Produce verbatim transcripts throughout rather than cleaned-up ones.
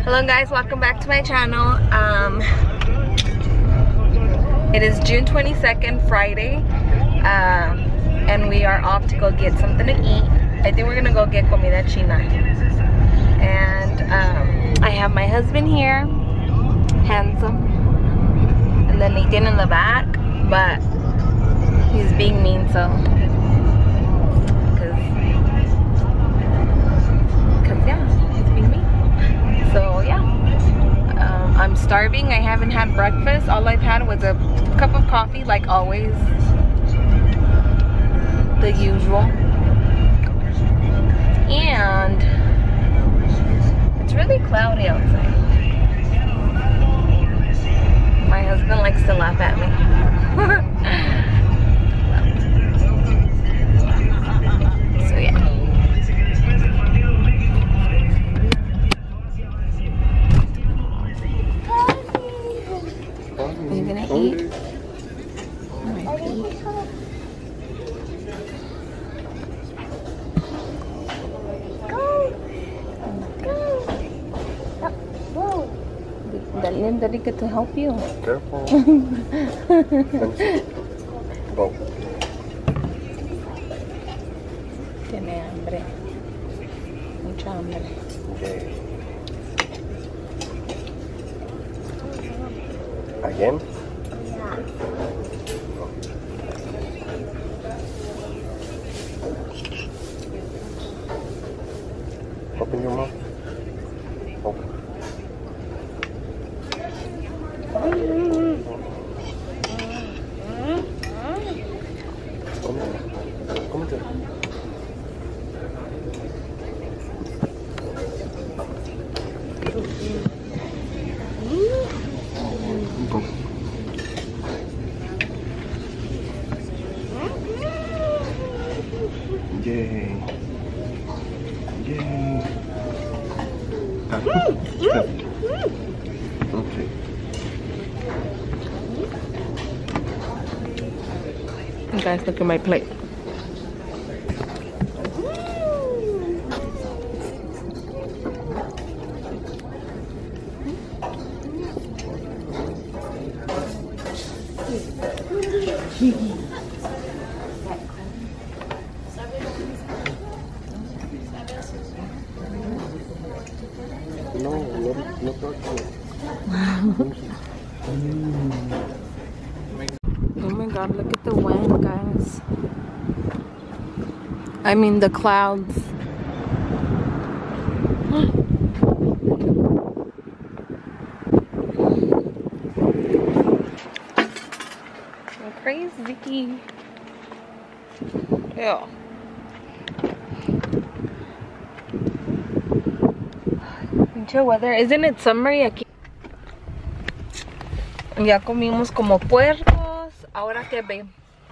Hello guys, welcome back to my channel. Um, it is June twenty-second, Friday, uh, and we are off to go get something to eat. I think we're gonna go get comida china. And um, I have my husband here, handsome, and then Nathan in the back, but he's being mean, so because because yeah, he's being mean. So yeah, um, I'm starving. I haven't had breakfast. All I've had was a cup of coffee, like always, the usual. And it's really cloudy outside. My husband likes to laugh at me. So yeah. Are you gonna eat? Dale, Enrique, to help you. Careful. Go. Tiene hambre. Mucha hambre. Okay. Again? Open your mouth. Open. Yay. Yay. Okay. You guys, look at my plate. No, no, no touch it. Oh my god, look at the wind, guys. I mean the clouds. You're crazy. Yeah. Pinche weather. Isn't it summery aquí? Ya comimos como puercos. Ahora que ve.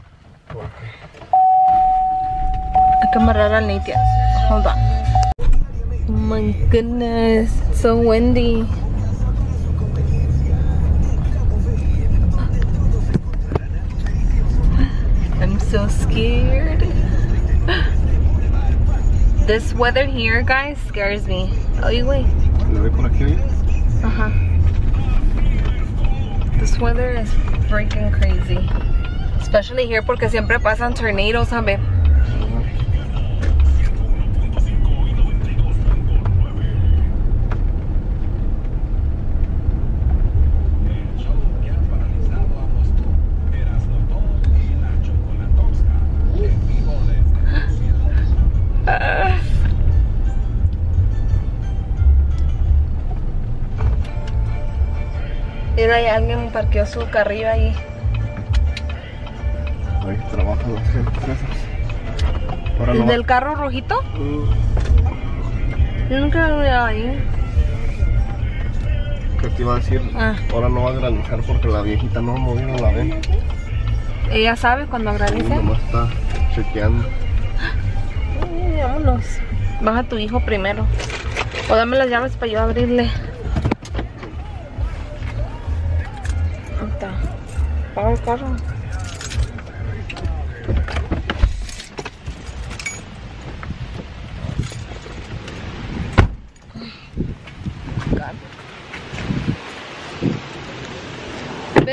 Hay que amarrar al Nate. Hold on. Oh my goodness. It's so windy. I'm so scared. This weather here, guys, scares me. Oh, you wait. Uh-huh. This weather is freaking crazy. Especially here porque siempre pasan tornadoes, ¿sabes? Mira, hay alguien parqueó su carrillo ahí. Ahí trabajan las empresas. ¿El no del va... carro rojito? Mm. Yo nunca lo veo ahí. ¿Qué te iba a decir? Ah. Ahora no va a granizar porque la viejita no ha movido la vena. ¿Ella sabe cuando graniza? Sí, nomás está chequeando. Ay, vámonos. Baja a tu hijo primero. O dame las llaves para yo abrirle. Ahí está. Paga el carro. God.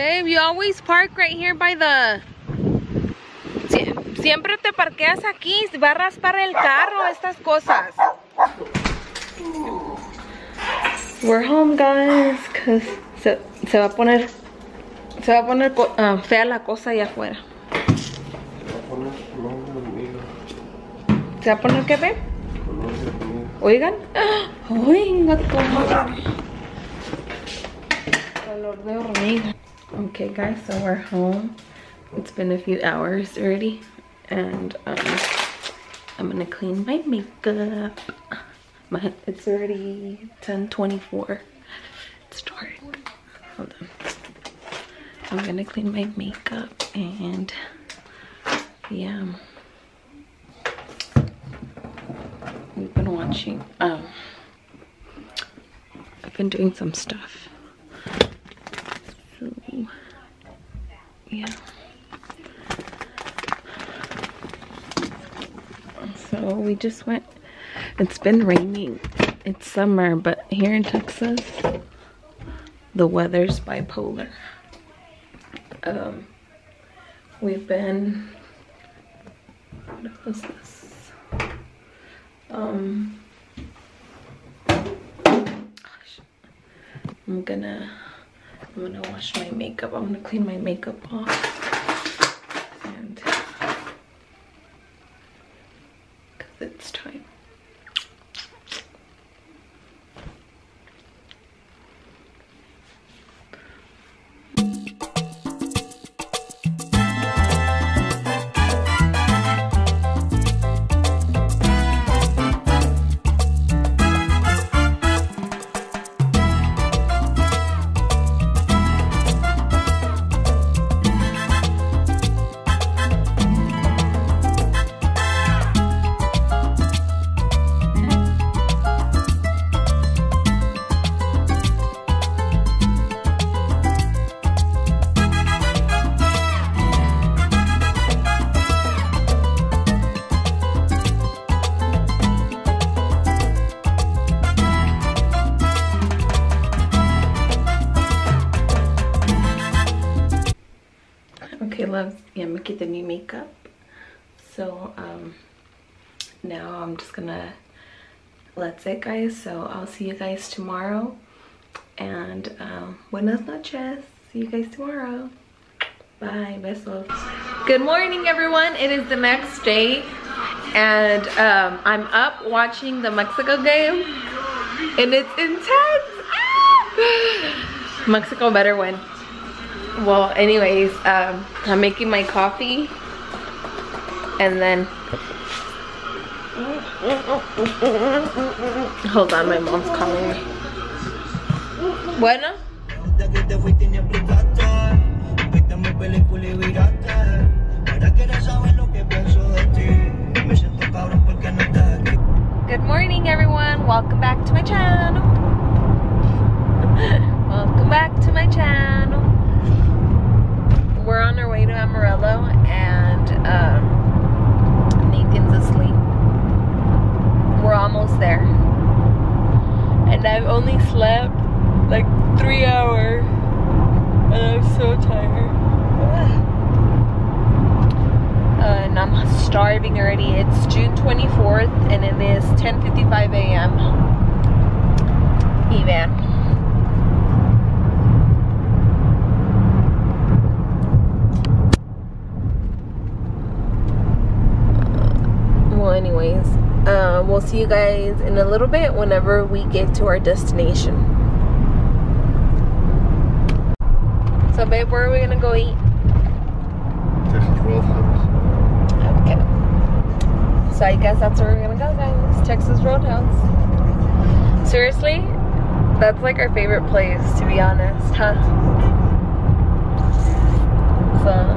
Babe, you always park right here by the... Sie siempre te parqueas aquí, va a raspar el carro, estas cosas. We're home, guys, cause se, se va a poner, se va a poner uh, fea la cosa allá afuera. ¿Se va a poner qué, ve? Oigan, oigan, color de hormiga. Okay, guys, so we're home. It's been a few hours already, and um, I'm gonna clean my makeup. My, it's already ten twenty-four. It's dark. Hold on. I'm gonna clean my makeup, and yeah, we've been watching. Um, I've been doing some stuff. So yeah. So we just went. It's been raining. It's summer, but here in Texas, the weather's bipolar. Um, we've been. What was this? Um. Gosh, I'm gonna. I'm gonna wash my makeup. I'm gonna clean my makeup off, and because it's time. Okay, loves, yeah, I'm making the new makeup. So um now I'm just gonna, that's it, guys. So I'll see you guys tomorrow, and um buenas noches. See you guys tomorrow. Bye, besos. Good morning, everyone. It is the next day, and um I'm up watching the Mexico game, and it's intense. Ah! Mexico better win. Well, anyways, um, I'm making my coffee, and then, hold on, my mom's calling me. Bueno? Good morning, everyone. Welcome back to my channel. Welcome back to my channel. We're on our way to Amarillo, and um, Nathan's asleep. We're almost there, and I've only slept like three hours, and I'm so tired. Uh, and I'm starving already. It's June twenty-fourth, and it is ten fifty-five a m Evan. Well, anyways, uh, we'll see you guys in a little bit whenever we get to our destination. So, babe, where are we gonna go eat? Texas Roadhouse. Okay. So I guess that's where we're gonna go, guys. Texas Roadhouse. Seriously, that's like our favorite place, to be honest, huh? So.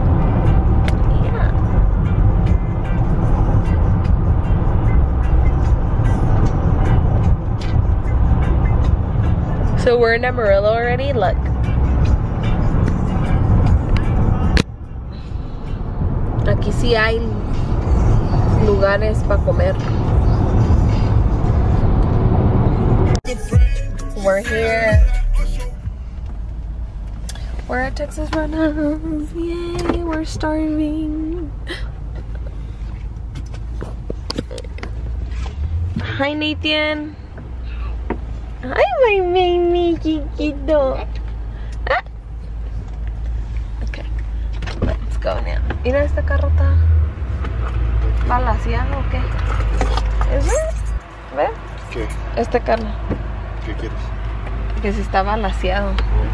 So we're in Amarillo already, look. Aquí sí hay lugares para comer. We're here. We're at Texas Roadhouse. Yay, we're starving. Hi, Nathan. Hi, my baby chiquito. Ah. Okay, let's go now. Mira, este carro está balaseado, ¿o qué? ¿Es ver? ¿Ver? ¿Qué? Este carro. ¿Qué quieres? Que si está balaseado.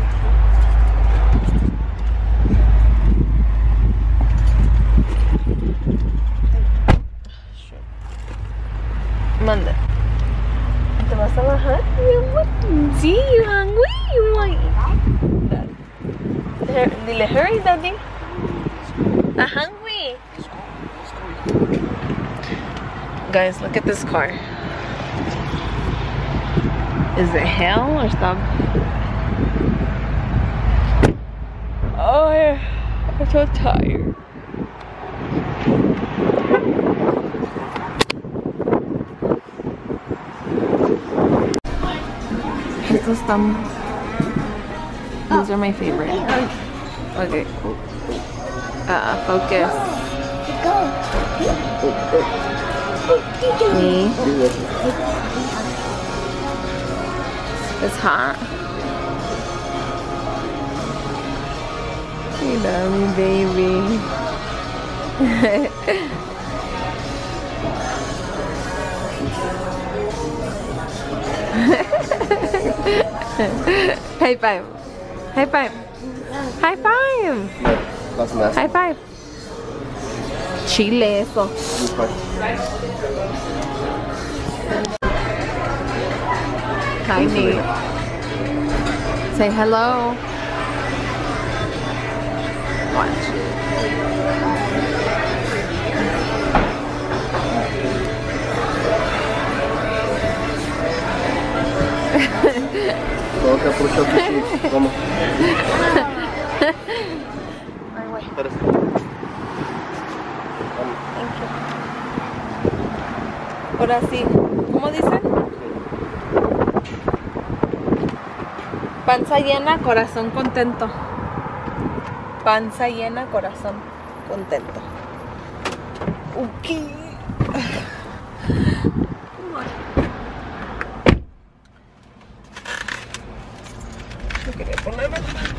Manda. ¿Te vas a bajar? Sí, you hungry? You want Daddy. Dile, hurry, daddy. I'm hungry. Guys, look at this car. Is it hell or stop? Oh, yeah. I'm so tired. Estos están. These are my favorite. Okay. Uh, focus. Me. It's hot. You love me, baby. High five. High five. High five. That's nasty. High five. Chile eso. Hi, Nate. Say hello. Watch. Tengo que aprovechar que sí. Vamos. My way. Espérate. Thank you. Ahora sí. ¿Cómo dicen? Panza llena, corazón contento. Panza llena, corazón contento. Ok. Yo quería ponerme.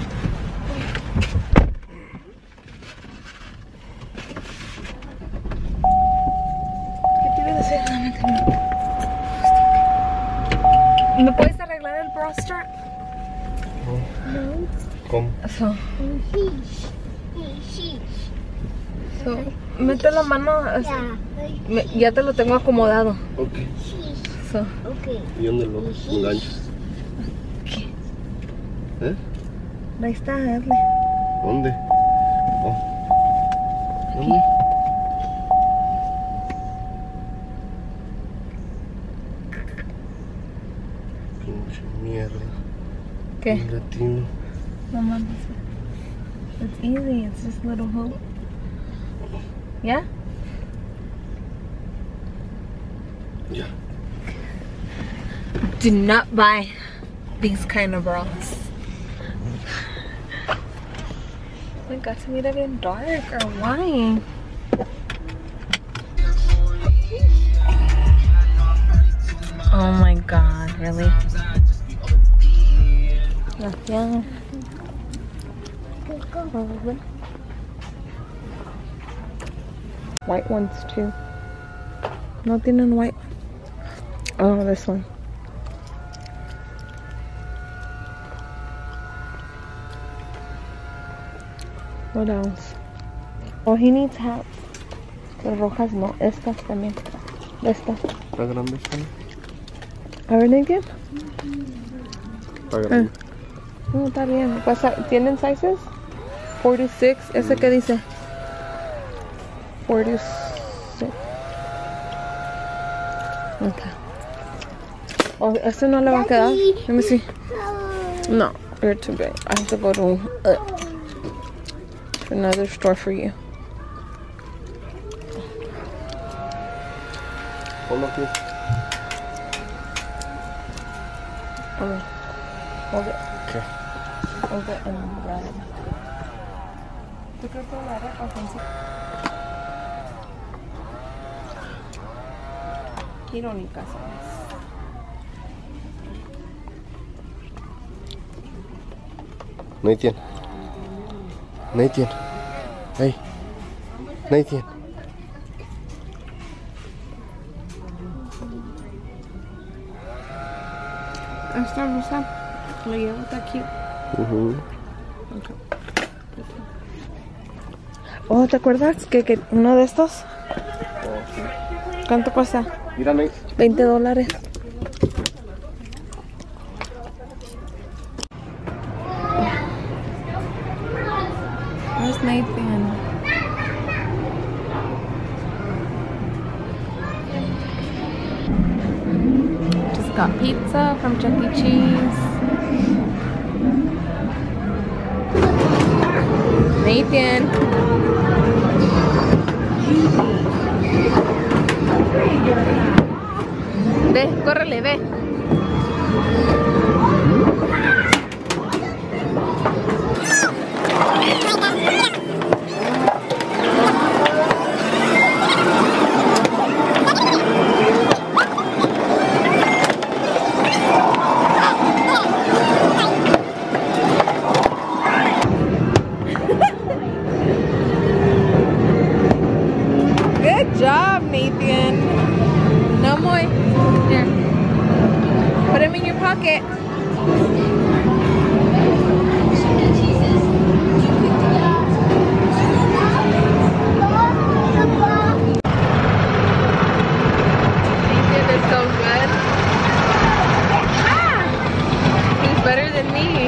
¿Qué te iba a decir? ¿Me puedes arreglar el bra strap? No. ¿Cómo? So. So, mete la mano así. Me- ya te lo tengo acomodado. Ok. So. ¿Y dónde lo enganchas? Aquí. ¿Eh? Ahí está, hazle. ¿Dónde? Oh. ¿Dónde? Pinche mierda. ¿Qué? Latino. No mames. It's easy, it's just a little hoop. Yeah? Ya. Do not buy these kind of bras. Oh my god, se mira bien dark, or why? Oh my god, really? Gracias. White ones too. No tienen white. Oh, this one. What else? Oh, he needs hats. Las rojas no. Estas también. Estas. ¿Está grande esta? A ver, Nathan. Está grande. No, está bien. Pasa- ¿Tienen sizes? forty-six. ¿Ese qué dice? forty-six. Okay. Oh, este no le va a quedar. Let me see. No, you're too big. I have to go to, uh, to another store for you. Ponlo aquí. Okay. Hold it. ¿Qué? Is it in red? ¿Tú crees que la red o irónicas son. Nathan. Nathan. Hey. Nathan. Esta blusa la llevo hasta aquí. Uh-huh. Okay. Oh, ¿te acuerdas que, que uno de estos? Oh, sí. ¿Cuánto cuesta? Mira, Nate. veinte dólares. Where's Nathan? Just got pizza from Chuck E. Cheese. Nathan. Ve, córrele, ve. Good job, Nathan. No more. Here. Put him in your pocket. Nathan is so good. Ah! He's better than me.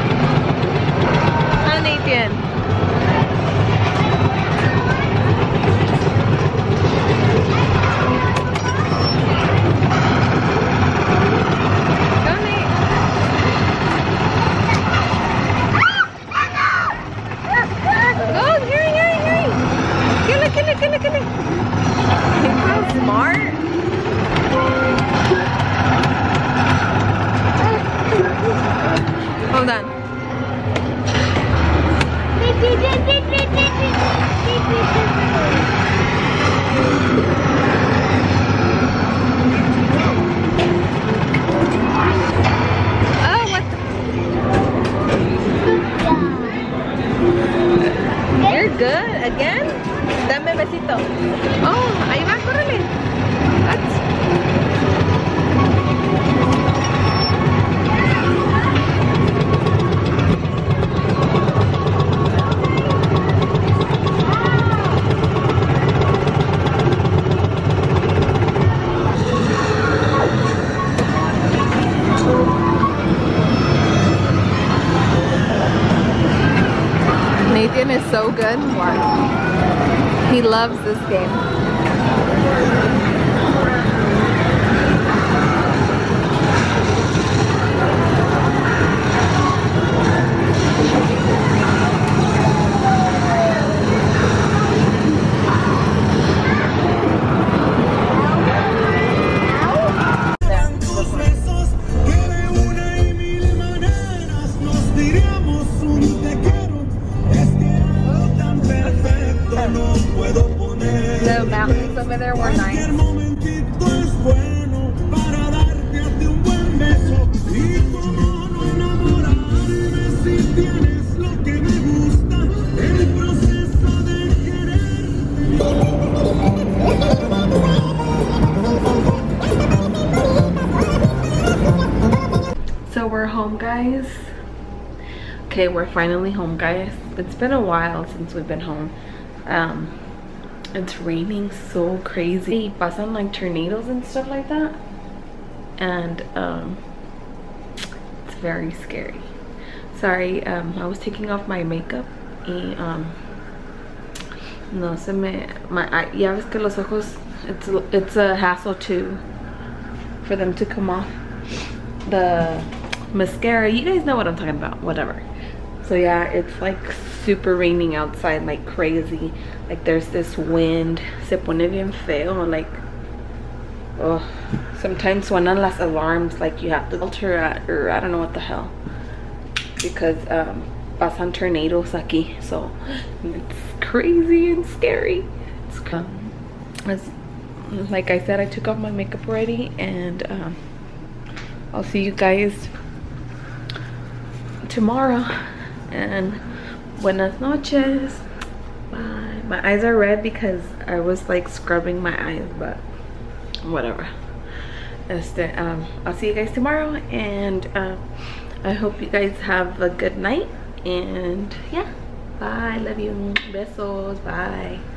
Huh, Nathan? Hold on. Oh, what the? You're good again? Dame besito. Oh, ahí va, córrele. What? Nathan is so good. Wow. He loves this game. The mountains over there were nice. So we're home, guys. Okay, we're finally home, guys. It's been a while since we've been home. Um, it's raining so crazy. Pasan like tornadoes and stuff like that. And um, it's very scary. Sorry, um, I was taking off my makeup. Y, um, no se me, my, I, ya ves que los ojos, it's, it's a hassle too for them to come off. The mascara, you guys know what I'm talking about, whatever. So yeah, it's like super raining outside like crazy. Like there's this wind, se pone bien feo, like, oh, sometimes suenan las alarms like you have to alter at, or I don't know what the hell. because um, pasan tornadoes aquí, so it's crazy and scary. It's um, as, like I said, I took off my makeup already, and um, I'll see you guys tomorrow. And buenas noches. Bye. My eyes are red because I was like scrubbing my eyes, but whatever. Este, um, I'll see you guys tomorrow, and uh, I hope you guys have a good night. And yeah, bye. Love you. Besos. Bye.